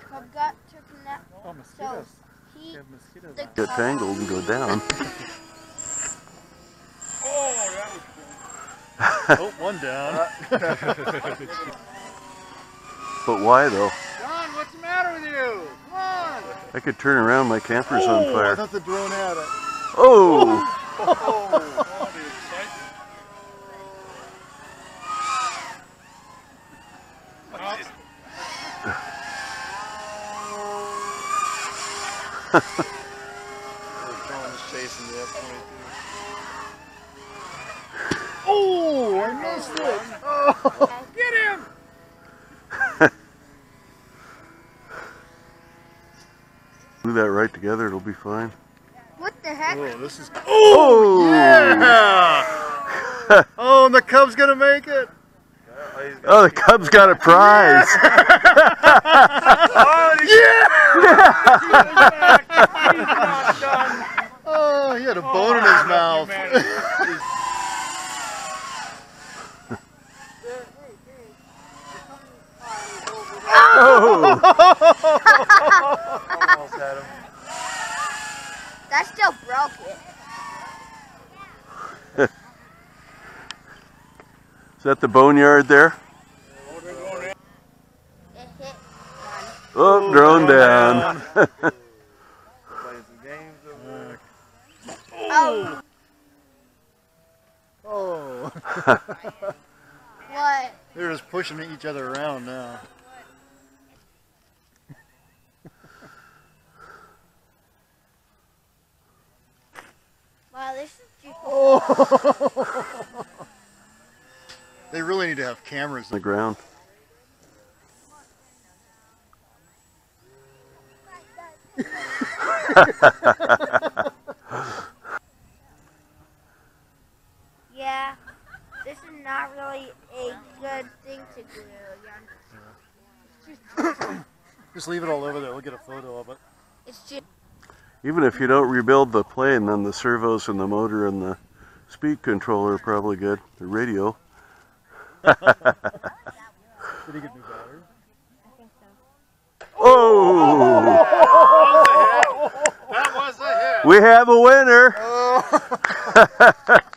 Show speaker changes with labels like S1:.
S1: cub got took a nap.
S2: Oh, mosquitoes.
S1: So he
S2: Mosquitoes
S3: Get tangled and go down.
S2: Oh, that was cool. Oh, one down.
S3: But why though?
S2: John, what's the matter with you? Come on.
S3: I could turn around, my camper's on
S2: I
S3: fire.
S2: thought the drone had it.
S3: Oh!
S2: Oh, the excitement. Chasing the F-22. Oh, I missed it. Oh, get him!
S3: Do that right together, it'll be fine.
S1: What the heck?
S2: Oh, this is. Oh, yeah! Oh, and the Cub's gonna make it.
S3: Oh, the Cub's got a prize.
S2: Oh, he had a bone in his mouth.
S3: Oh!
S2: Almost had him.
S1: That still broke it.
S3: Is that the boneyard there?
S1: It hit one.
S3: Oh, drone down.
S2: Playing some games over there.
S1: Oh.
S2: Oh.
S1: What?
S2: They're just pushing each other around now.
S1: Wow, this is too
S2: Oh. They really need to have cameras
S3: On the ground.
S1: Yeah, this is not really a good thing to do.
S2: Just leave it all over there. We'll get a photo of it.
S1: It's just.
S3: Even if you don't rebuild the plane, then the servos and the motor and the speed controller are probably good. The radio.
S2: Did he get new batteries?
S1: I think so.
S3: Oh!
S2: That was a hit.
S3: We have a winner!
S2: Oh.